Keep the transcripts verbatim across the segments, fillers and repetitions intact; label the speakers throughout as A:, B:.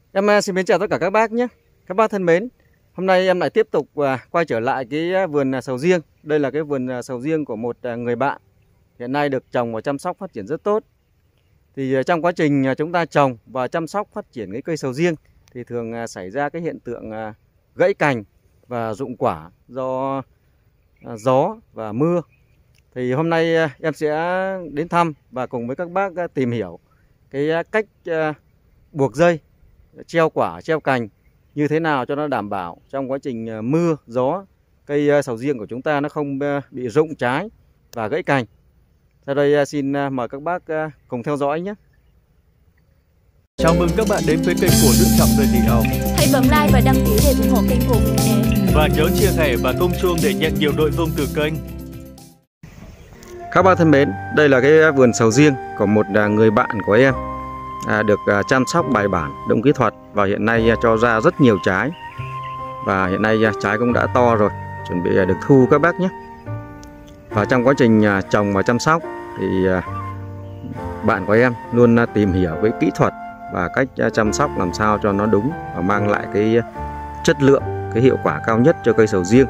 A: Em xin mến chào tất cả các bác nhé. Các bác thân mến, hôm nay em lại tiếp tục quay trở lại cái vườn sầu riêng. Đây là cái vườn sầu riêng của một người bạn hiện nay được trồng và chăm sóc phát triển rất tốt. Thì trong quá trình chúng ta trồng và chăm sóc phát triển cái cây sầu riêng thì thường xảy ra cái hiện tượng gãy cành và rụng quả do gió và mưa. Thì hôm nay em sẽ đến thăm và cùng với các bác tìm hiểu cái cách buộc dây, treo quả, treo cành như thế nào cho nó đảm bảo trong quá trình mưa, gió, cây sầu riêng của chúng ta nó không bị rụng trái và gãy cành. Sau đây xin mời các bác cùng theo dõi nhé.
B: Chào mừng các bạn đến với kênh của Đức Trọng Đời Tỷ Hồng.
C: Hãy bấm like và đăng ký để ủng hộ kênh của mình nhé.
B: Và nhớ chia sẻ và tung chuông để nhận nhiều nội dung từ kênh.
A: Các bác thân mến, đây là cái vườn sầu riêng của một người bạn của em. À, được à, chăm sóc bài bản, đúng kỹ thuật và hiện nay à, cho ra rất nhiều trái. Và hiện nay à, trái cũng đã to rồi, chuẩn bị à, được thu các bác nhé. Và trong quá trình à, trồng và chăm sóc thì à, bạn của em luôn à, tìm hiểu với kỹ thuật và cách à, chăm sóc làm sao cho nó đúng và mang lại cái chất lượng, cái hiệu quả cao nhất cho cây sầu riêng.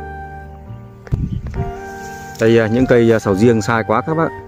A: Đây à, những cây à, sầu riêng sai quá các bác.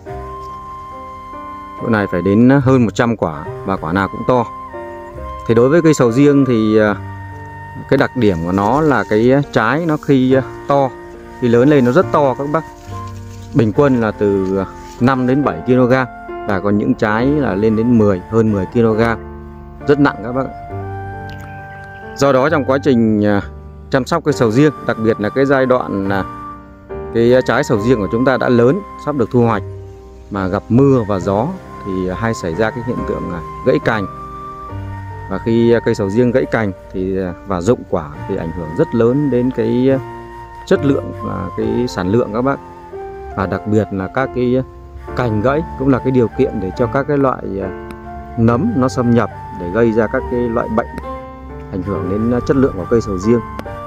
A: Chỗ này phải đến hơn một trăm quả và quả nào cũng to. Thì đối với cây sầu riêng thì cái đặc điểm của nó là cái trái nó khi to, khi lớn lên nó rất to các bác. Bình quân là từ năm đến bảy ki lô gam và còn những trái là lên đến mười, hơn mười ki lô gam. Rất nặng các bác. Do đó trong quá trình chăm sóc cây sầu riêng, đặc biệt là cái giai đoạn cái trái sầu riêng của chúng ta đã lớn, sắp được thu hoạch mà gặp mưa và gió thì hay xảy ra cái hiện tượng gãy cành. Và khi cây sầu riêng gãy cành thì và rụng quả thì ảnh hưởng rất lớn đến cái chất lượng và cái sản lượng các bác. Và đặc biệt là các cái cành gãy cũng là cái điều kiện để cho các cái loại nấm nó xâm nhập để gây ra các cái loại bệnh ảnh hưởng đến chất lượng của cây sầu riêng.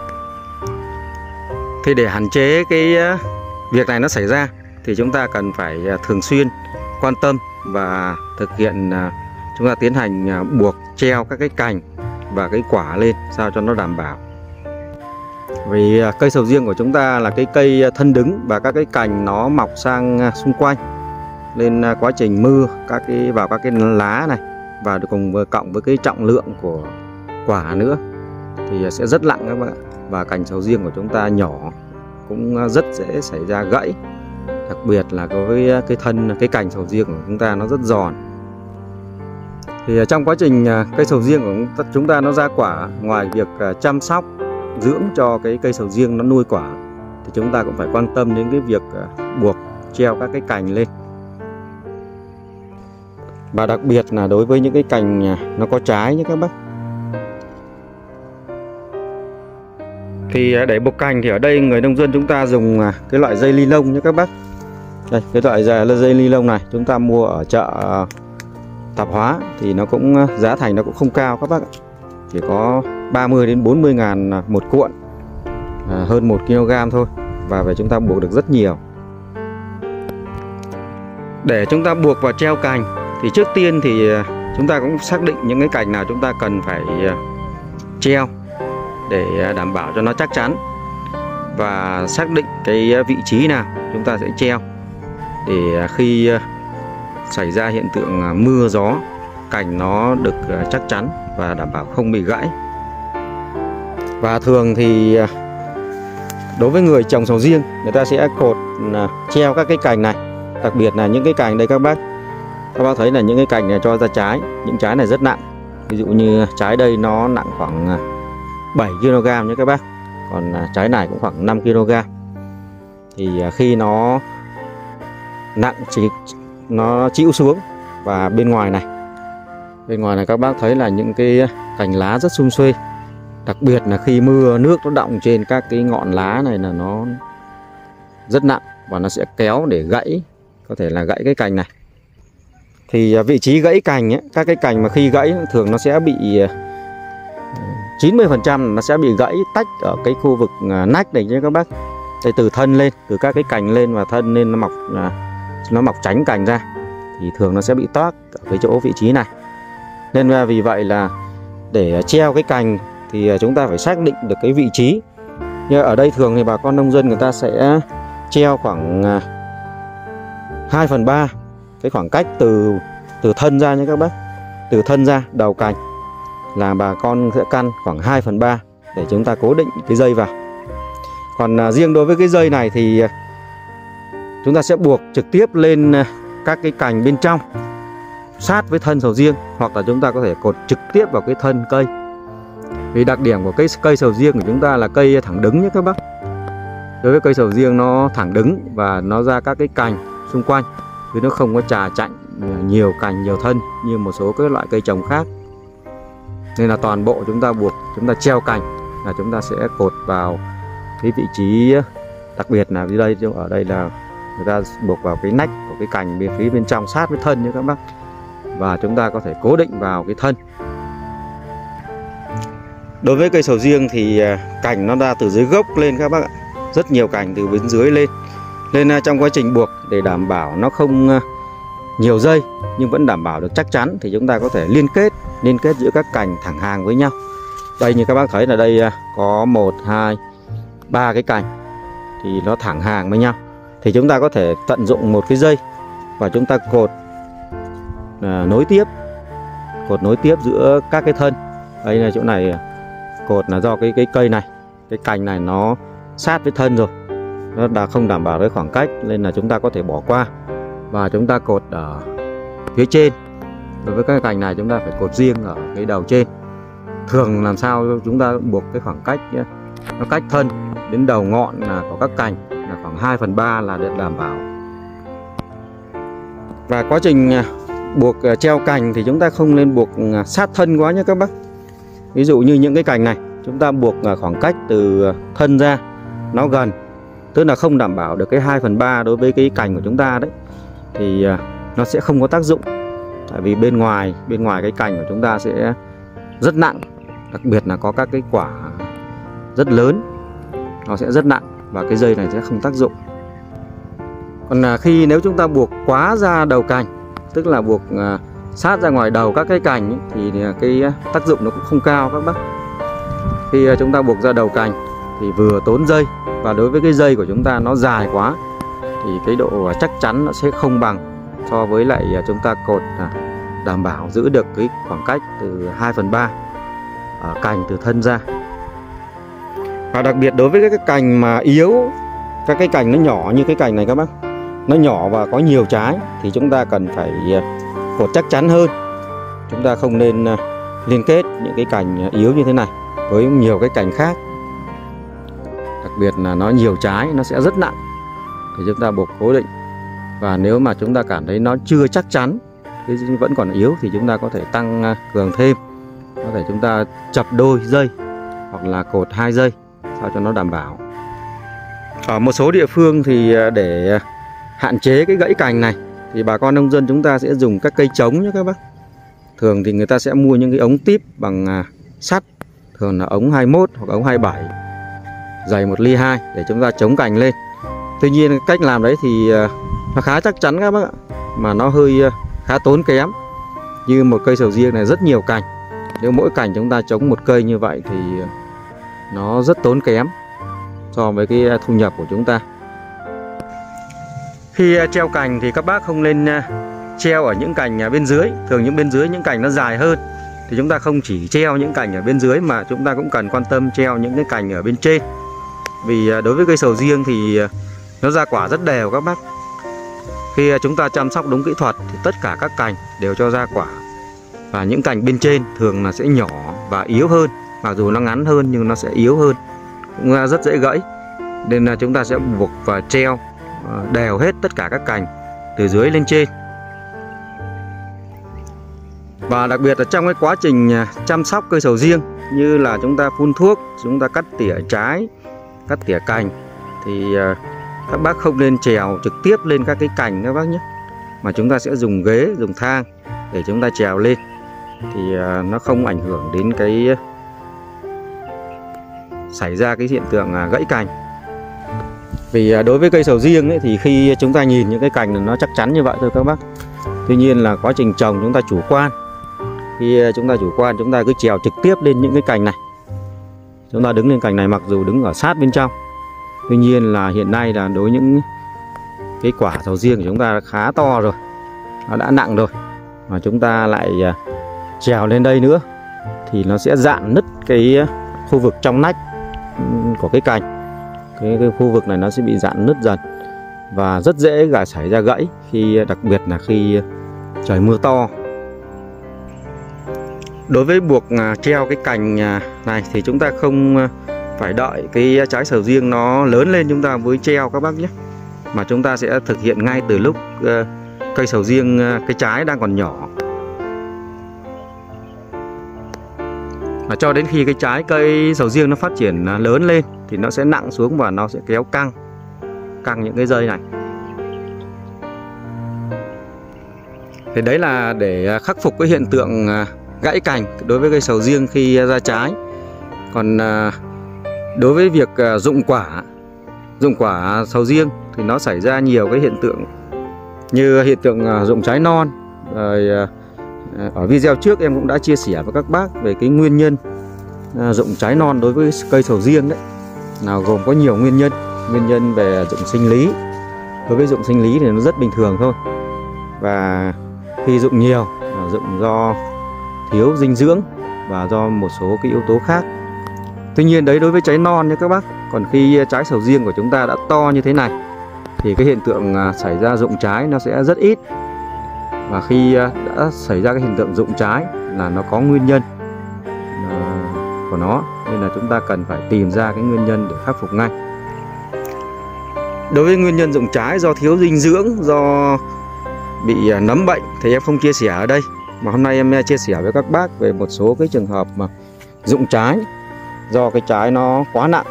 A: Thì để hạn chế cái việc này nó xảy ra thì chúng ta cần phải thường xuyên quan tâm và thực hiện, chúng ta tiến hành buộc treo các cái cành và cái quả lên sao cho nó đảm bảo. Vì cây sầu riêng của chúng ta là cái cây thân đứng và các cái cành nó mọc sang xung quanh, nên quá trình mưa các cái vào các cái lá này và cùng với cộng với cái trọng lượng của quả nữa thì sẽ rất nặng các bạn. Và cành sầu riêng của chúng ta nhỏ cũng rất dễ xảy ra gãy. Đặc biệt là với cái thân, cái cành sầu riêng của chúng ta nó rất giòn. Thì trong quá trình cây sầu riêng của chúng ta nó ra quả, ngoài việc chăm sóc, dưỡng cho cái cây sầu riêng nó nuôi quả thì chúng ta cũng phải quan tâm đến cái việc buộc treo các cái cành lên. Và đặc biệt là đối với những cái cành nó có trái nhé các bác. Thì để buộc cành thì ở đây người nông dân chúng ta dùng cái loại dây ni lông nhé các bác. Đây, cái loại dây ni lông này chúng ta mua ở chợ tạp hóa thì nó cũng giá thành nó cũng không cao các bác. Chỉ có ba mươi đến bốn mươi ngàn một cuộn, à, hơn một ki lô gam thôi. Và về chúng ta buộc được rất nhiều. Để chúng ta buộc và treo cành thì trước tiên thì chúng ta cũng xác định những cái cành nào chúng ta cần phải treo để đảm bảo cho nó chắc chắn. Và xác định cái vị trí nào chúng ta sẽ treo để khi xảy ra hiện tượng mưa gió, cành nó được chắc chắn và đảm bảo không bị gãy. Và thường thì đối với người trồng sầu riêng, người ta sẽ cột treo các cái cành này. Đặc biệt là những cái cành đây các bác. Các bác thấy là những cái cành này cho ra trái, những trái này rất nặng. Ví dụ như trái đây nó nặng khoảng bảy ki lô gam nhé các bác. Còn trái này cũng khoảng năm ki lô gam. Thì khi nó nặng chỉ nó chịu xuống và bên ngoài này bên ngoài này các bác thấy là những cái cành lá rất sum xuê. Đặc biệt là khi mưa nước nó đọng trên các cái ngọn lá này là nó rất nặng và nó sẽ kéo để gãy, có thể là gãy cái cành này. Thì vị trí gãy cành ấy, các cái cành mà khi gãy thường nó sẽ bị chín mươi phần trăm nó sẽ bị gãy tách ở cái khu vực nách này nhé các bác. Đây, từ thân lên, từ các cái cành lên và thân lên nó mọc nó mọc tránh cành ra thì thường nó sẽ bị toác ở cái chỗ vị trí này. Nên vì vậy là để treo cái cành thì chúng ta phải xác định được cái vị trí. Như ở đây thường thì bà con nông dân người ta sẽ treo khoảng hai phần ba cái khoảng cách từ từ thân ra nha các bác. Từ thân ra đầu cành là bà con sẽ căn khoảng hai phần ba để chúng ta cố định cái dây vào. Còn à, riêng đối với cái dây này thì chúng ta sẽ buộc trực tiếp lên các cái cành bên trong sát với thân sầu riêng, hoặc là chúng ta có thể cột trực tiếp vào cái thân cây. Vì đặc điểm của cây cây sầu riêng của chúng ta là cây thẳng đứng nhé các bác. Đối với cây sầu riêng nó thẳng đứng và nó ra các cái cành xung quanh, chứ nó không có trà chạnh nhiều cành nhiều thân như một số các loại cây trồng khác. Nên là toàn bộ chúng ta buộc, chúng ta treo cành là chúng ta sẽ cột vào cái vị trí, đặc biệt là dưới đây, ở đây là người ta buộc vào cái nách của cái cành bên phía bên trong sát với thân nhé các bác. Và chúng ta có thể cố định vào cái thân. Đối với cây sầu riêng thì cành nó ra từ dưới gốc lên các bác ạ. Rất nhiều cành từ bên dưới lên. Nên trong quá trình buộc để đảm bảo nó không nhiều dây nhưng vẫn đảm bảo được chắc chắn thì chúng ta có thể liên kết liên kết giữa các cành thẳng hàng với nhau. Đây như các bác thấy là đây có một, hai, ba cái cành thì nó thẳng hàng với nhau. Thì chúng ta có thể tận dụng một cái dây và chúng ta cột à, nối tiếp cột nối tiếp giữa các cái thân. Đây là chỗ này cột là do cái cái cây này, cái cành này nó sát với thân rồi, nó đã không đảm bảo cái khoảng cách nên là chúng ta có thể bỏ qua và chúng ta cột ở phía trên. Đối với các cành này chúng ta phải cột riêng ở cái đầu trên. Thường làm sao chúng ta buộc cái khoảng cách nó cách thân đến đầu ngọn là của các cành là khoảng hai phần ba là được đảm bảo. Và quá trình buộc treo cành thì chúng ta không nên buộc sát thân quá nhé các bác. Ví dụ như những cái cành này chúng ta buộc khoảng cách từ thân ra nó gần, tức là không đảm bảo được cái hai phần ba đối với cái cành của chúng ta đấy, thì nó sẽ không có tác dụng. Tại vì bên ngoài bên ngoài cái cành của chúng ta sẽ rất nặng, đặc biệt là có các cái quả rất lớn, nó sẽ rất nặng và cái dây này sẽ không tác dụng. Còn khi nếu chúng ta buộc quá ra đầu cành, tức là buộc sát ra ngoài đầu các cái cành ấy, thì cái tác dụng nó cũng không cao các bác. Khi chúng ta buộc ra đầu cành thì vừa tốn dây, và đối với cái dây của chúng ta nó dài quá thì cái độ chắc chắn nó sẽ không bằng so với lại chúng ta cột đảm bảo giữ được cái khoảng cách từ hai phần ba ở cành từ thân ra. Và đặc biệt đối với các cái cành mà yếu, các cái cành nó nhỏ như cái cành này các bác, nó nhỏ và có nhiều trái thì chúng ta cần phải cột chắc chắn hơn. Chúng ta không nên liên kết những cái cành yếu như thế này với nhiều cái cành khác, đặc biệt là nó nhiều trái nó sẽ rất nặng, thì chúng ta buộc cố định. Và nếu mà chúng ta cảm thấy nó chưa chắc chắn, cái vẫn còn yếu thì chúng ta có thể tăng cường thêm, có thể chúng ta chập đôi dây hoặc là cột hai dây sao cho nó đảm bảo. Ở một số địa phương thì để hạn chế cái gãy cành này thì bà con nông dân chúng ta sẽ dùng các cây trống nhé các bác. Thường thì người ta sẽ mua những cái ống típ bằng sắt, thường là ống hai mươi mốt hoặc ống hai mươi bảy, dày một ly hai để chúng ta chống cành lên. Tuy nhiên cách làm đấy thì nó khá chắc chắn các bác ạ, mà nó hơi khá tốn kém. Như một cây sầu riêng này rất nhiều cành, nếu mỗi cành chúng ta chống một cây như vậy thì nó rất tốn kém so với cái thu nhập của chúng ta. Khi treo cành thì các bác không nên treo ở những cành bên dưới. Thường những bên dưới những cành nó dài hơn thì chúng ta không chỉ treo những cành ở bên dưới mà chúng ta cũng cần quan tâm treo những cái cành ở bên trên. Vì đối với cây sầu riêng thì nó ra quả rất đều các bác. Khi chúng ta chăm sóc đúng kỹ thuật thì tất cả các cành đều cho ra quả. Và những cành bên trên thường là sẽ nhỏ và yếu hơn. Mặc dù nó ngắn hơn nhưng nó sẽ yếu hơn, cũng rất dễ gãy. Nên là chúng ta sẽ buộc và treo đều hết tất cả các cành từ dưới lên trên. Và đặc biệt là trong cái quá trình chăm sóc cây sầu riêng, như là chúng ta phun thuốc, chúng ta cắt tỉa trái, cắt tỉa cành, thì các bác không nên trèo trực tiếp lên các cái cành các bác nhé, mà chúng ta sẽ dùng ghế, dùng thang để chúng ta trèo lên, thì nó không ảnh hưởng đến cái xảy ra cái hiện tượng gãy cành. Vì đối với cây sầu riêng ấy, thì khi chúng ta nhìn những cái cành nó chắc chắn như vậy thôi các bác. Tuy nhiên là quá trình trồng chúng ta chủ quan, khi chúng ta chủ quan, chúng ta cứ trèo trực tiếp lên những cái cành này. Chúng ta đứng lên cành này mặc dù đứng ở sát bên trong, tuy nhiên là hiện nay là đối với những cái quả sầu riêng của chúng ta khá to rồi, nó đã nặng rồi, mà chúng ta lại trèo lên đây nữa thì nó sẽ rạn nứt cái khu vực trong nách của cái cành. Cái, cái khu vực này nó sẽ bị rạn nứt dần và rất dễ gà xảy ra gãy, khi đặc biệt là khi trời mưa to. Đối với buộc treo cái cành này thì chúng ta không phải đợi cái trái sầu riêng nó lớn lên chúng ta mới treo các bác nhé, mà chúng ta sẽ thực hiện ngay từ lúc cây sầu riêng cái trái đang còn nhỏ, và cho đến khi cái trái cây sầu riêng nó phát triển lớn lên thì nó sẽ nặng xuống và nó sẽ kéo căng căng những cái dây này. Thì đấy là để khắc phục cái hiện tượng gãy cành đối với cây sầu riêng khi ra trái. Còn đối với việc rụng quả rụng quả sầu riêng thì nó xảy ra nhiều cái hiện tượng, như hiện tượng rụng trái non. Rồi ở video trước em cũng đã chia sẻ với các bác về cái nguyên nhân rụng trái non đối với cây sầu riêng đấy, nào gồm có nhiều nguyên nhân. Nguyên nhân về rụng sinh lý. Đối với rụng sinh lý thì nó rất bình thường thôi, và khi rụng nhiều là rụng do thiếu dinh dưỡng và do một số cái yếu tố khác. Tuy nhiên đấy đối với trái non nha các bác. Còn khi trái sầu riêng của chúng ta đã to như thế này thì cái hiện tượng xảy ra rụng trái nó sẽ rất ít. Và khi đã xảy ra cái hiện tượng rụng trái là nó có nguyên nhân của nó, nên là chúng ta cần phải tìm ra cái nguyên nhân để khắc phục ngay. Đối với nguyên nhân rụng trái do thiếu dinh dưỡng, do bị nấm bệnh thì em không chia sẻ ở đây, mà hôm nay em chia sẻ với các bác về một số cái trường hợp mà rụng trái do cái trái nó quá nặng.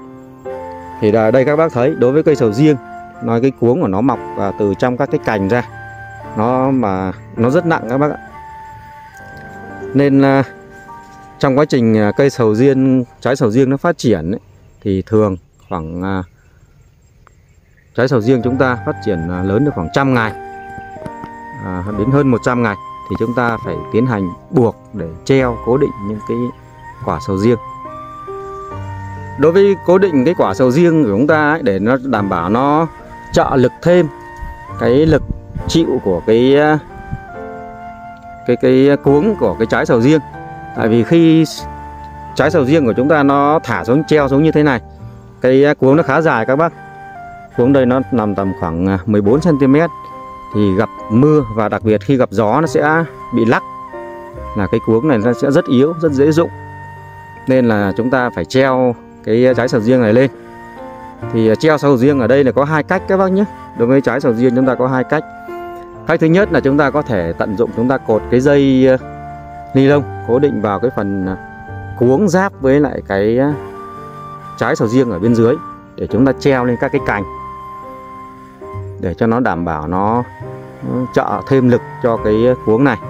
A: Thì ở đây các bác thấy đối với cây sầu riêng, nói cái cuống của nó mọc từ trong các cái cành ra, nó mà nó rất nặng các bác ạ. Nên trong quá trình cây sầu riêng, trái sầu riêng nó phát triển ấy, thì thường khoảng trái sầu riêng chúng ta phát triển lớn được khoảng trăm ngày à, đến hơn một trăm ngày thì chúng ta phải tiến hành buộc để treo cố định những cái quả sầu riêng. Đối với cố định cái quả sầu riêng của chúng ta ấy, để nó đảm bảo nó trợ lực thêm cái lực chịu của cái cái cái cuống của cái trái sầu riêng. Tại vì khi trái sầu riêng của chúng ta nó thả xuống, treo xuống như thế này, cái cuống nó khá dài các bác. Cuống đây nó nằm tầm khoảng mười bốn xăng ti mét, thì gặp mưa và đặc biệt khi gặp gió nó sẽ bị lắc, là cái cuống này nó sẽ rất yếu, rất dễ rụng. Nên là chúng ta phải treo cái trái sầu riêng này lên. Thì treo sầu riêng ở đây là có hai cách các bác nhé. Đối với trái sầu riêng chúng ta có hai cách. Cách thứ nhất là chúng ta có thể tận dụng, chúng ta cột cái dây ni lông cố định vào cái phần cuống giáp với lại cái trái sầu riêng ở bên dưới, để chúng ta treo lên các cái cành, để cho nó đảm bảo nó, nó trợ thêm lực cho cái cuống này.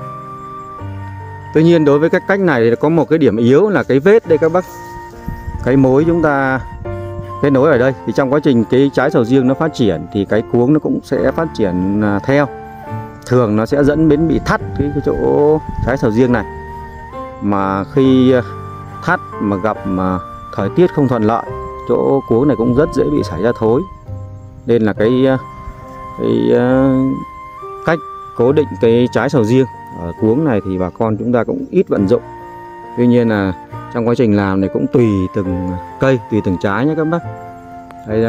A: Tuy nhiên đối với cái cách này thì có một cái điểm yếu là cái vết đây các bác. Cái mối chúng ta kết nối ở đây, thì trong quá trình cái trái sầu riêng nó phát triển thì cái cuống nó cũng sẽ phát triển theo. Thường nó sẽ dẫn đến bị thắt cái, cái chỗ trái sầu riêng này. Mà khi thắt mà gặp mà thời tiết không thuận lợi, chỗ cuống này cũng rất dễ bị xảy ra thối. Nên là cái, cái cách cố định cái trái sầu riêng ở cuống này thì bà con chúng ta cũng ít vận dụng. Tuy nhiên là trong quá trình làm này cũng tùy từng cây, tùy từng trái nhé các bác. Đây,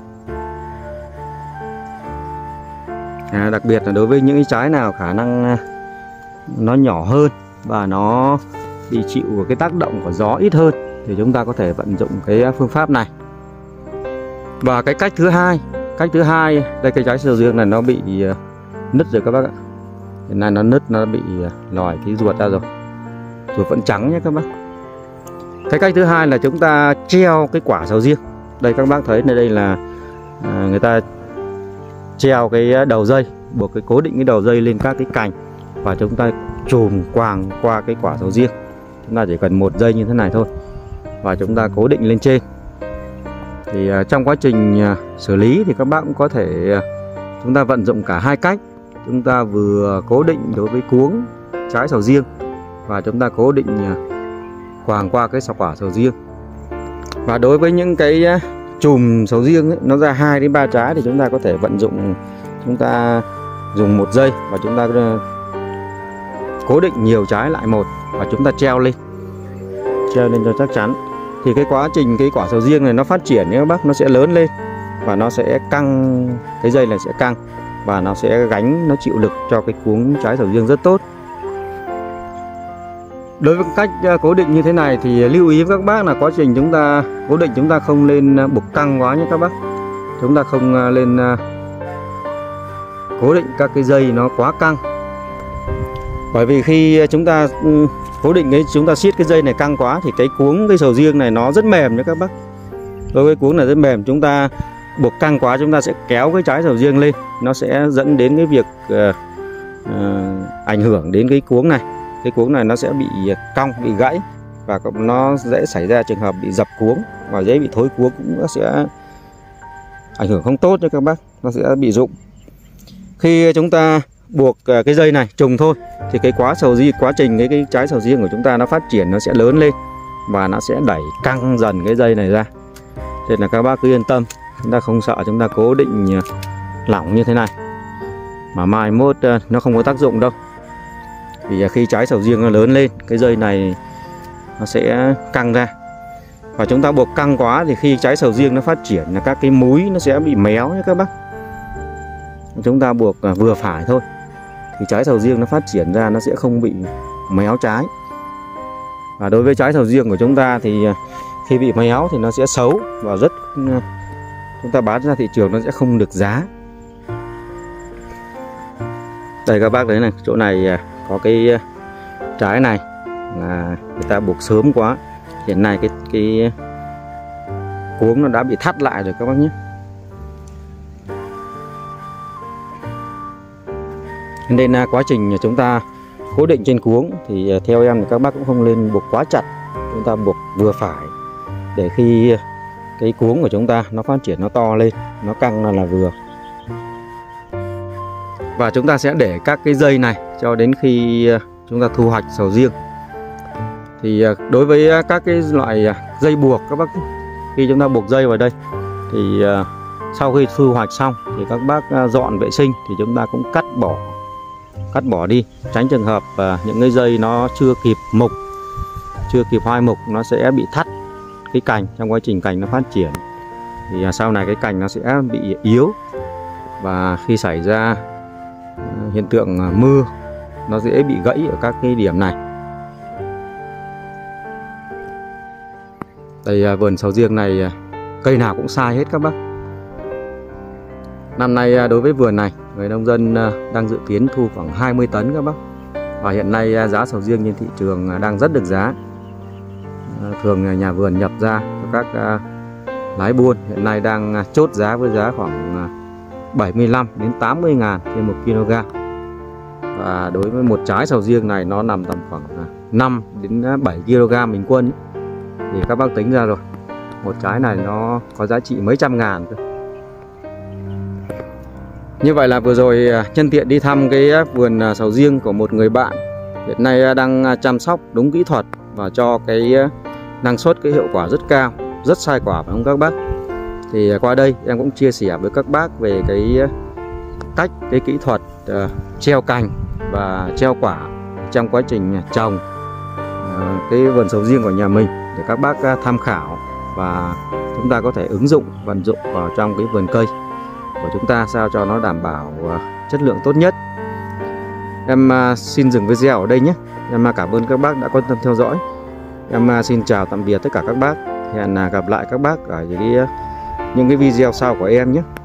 A: à, đặc biệt là đối với những cái trái nào khả năng nó nhỏ hơn và nó bị chịu của cái tác động của gió ít hơn thì chúng ta có thể vận dụng cái phương pháp này. Và cái cách thứ hai, cách thứ hai đây, cái trái sầu riêng này nó bị nứt rồi các bác ạ. Hiện nay nó nứt, nó bị lòi cái ruột ra rồi, ruột vẫn trắng nhé các bác. Cái cách thứ hai là chúng ta treo cái quả sầu riêng. Đây các bác thấy, nơi đây là à, người ta treo cái đầu dây, buộc cái cố định cái đầu dây lên các cái cành, và chúng ta chùm quàng qua cái quả sầu riêng. Chúng ta chỉ cần một dây như thế này thôi, và chúng ta cố định lên trên. Thì à, trong quá trình à, xử lý thì các bác cũng có thể à, chúng ta vận dụng cả hai cách. Chúng ta vừa cố định đối với cuống trái sầu riêng và chúng ta cố định quàng qua cái quả sầu riêng. Và đối với những cái chùm sầu riêng ấy, nó ra hai đến ba trái thì chúng ta có thể vận dụng, chúng ta dùng một dây và chúng ta cố định nhiều trái lại một và chúng ta treo lên, treo lên cho chắc chắn. Thì cái quá trình cái quả sầu riêng này nó phát triển nhé các bác, nó sẽ lớn lên và nó sẽ căng, cái dây này sẽ căng và nó sẽ gánh, nó chịu lực cho cái cuống trái sầu riêng rất tốt. Đối với cách cố định như thế này thì lưu ý với các bác là quá trình chúng ta cố định chúng ta không lên buộc căng quá nhé các bác. Chúng ta không lên cố định các cái dây nó quá căng. Bởi vì khi chúng ta cố định cái chúng ta siết cái dây này căng quá thì cái cuống cái sầu riêng này nó rất mềm nhé các bác. Đối với cuống này rất mềm, chúng ta buộc căng quá chúng ta sẽ kéo cái trái sầu riêng lên, nó sẽ dẫn đến cái việc uh, uh, ảnh hưởng đến cái cuống này. Cái cuống này nó sẽ bị cong, bị gãy và nó dễ xảy ra trường hợp bị dập cuống và dễ bị thối cuống, cũng sẽ ảnh hưởng không tốt cho các bác, nó sẽ bị rụng. Khi chúng ta buộc cái dây này trùng thôi thì cái quá sầu riêng, quá trình cái, cái trái sầu riêng của chúng ta nó phát triển, nó sẽ lớn lên và nó sẽ đẩy căng dần cái dây này ra. Nên là các bác cứ yên tâm, chúng ta không sợ chúng ta cố định lỏng như thế này mà mai mốt nó không có tác dụng đâu. Vì khi trái sầu riêng nó lớn lên, cái dây này nó sẽ căng ra. Và chúng ta buộc căng quá thì khi trái sầu riêng nó phát triển là các cái múi nó sẽ bị méo nhé các bác. Chúng ta buộc vừa phải thôi thì trái sầu riêng nó phát triển ra nó sẽ không bị méo trái. Và đối với trái sầu riêng của chúng ta thì khi bị méo thì nó sẽ xấu và rất, chúng ta bán ra thị trường nó sẽ không được giá. Đây các bác thấy này, chỗ này có cái trái này là người ta buộc sớm quá, hiện nay cái cái cuống nó đã bị thắt lại rồi các bác nhé. Nên quá trình chúng ta cố định trên cuống thì theo em thì các bác cũng không nên buộc quá chặt, chúng ta buộc vừa phải để khi cái cuống của chúng ta nó phát triển, nó to lên, nó căng là, là vừa. Và chúng ta sẽ để các cái dây này cho đến khi chúng ta thu hoạch sầu riêng. Thì đối với các cái loại dây buộc các bác, khi chúng ta buộc dây vào đây thì sau khi thu hoạch xong thì các bác dọn vệ sinh thì chúng ta cũng cắt bỏ cắt bỏ đi, tránh trường hợp những cái dây nó chưa kịp mục, chưa kịp hoai mục, nó sẽ bị thắt cái cành trong quá trình cành nó phát triển. Thì sau này cái cành nó sẽ bị yếu và khi xảy ra hiện tượng mưa nó dễ bị gãy ở các cái điểm này. Đây vườn sầu riêng này cây nào cũng sai hết các bác. Năm nay đối với vườn này, người nông dân đang dự kiến thu khoảng hai mươi tấn các bác. Và hiện nay giá sầu riêng trên thị trường đang rất được giá. Thường nhà vườn nhập ra cho các lái buôn hiện nay đang chốt giá với giá khoảng bảy mươi lăm đến tám mươi ngàn trên một kg. Và đối với một trái sầu riêng này nó nằm tầm khoảng năm đến bảy kg bình quân. Thì các bác tính ra rồi, một trái này nó có giá trị mấy trăm ngàn cơ. Như vậy là vừa rồi nhân tiện đi thăm cái vườn sầu riêng của một người bạn hiện nay đang chăm sóc đúng kỹ thuật và cho cái năng suất, cái hiệu quả rất cao, rất sai quả phải không các bác? Thì qua đây em cũng chia sẻ với các bác về cái cách, cái kỹ thuật uh, treo cành và treo quả trong quá trình trồng uh, cái vườn sầu riêng của nhà mình để các bác uh, tham khảo và chúng ta có thể ứng dụng, vận dụng vào trong cái vườn cây của chúng ta sao cho nó đảm bảo uh, chất lượng tốt nhất. Em uh, xin dừng video ở đây nhé. Em uh, cảm ơn các bác đã quan tâm theo dõi. Em uh, xin chào tạm biệt tất cả các bác. Hẹn uh, gặp lại các bác ở những cái, những cái video sau của em nhé.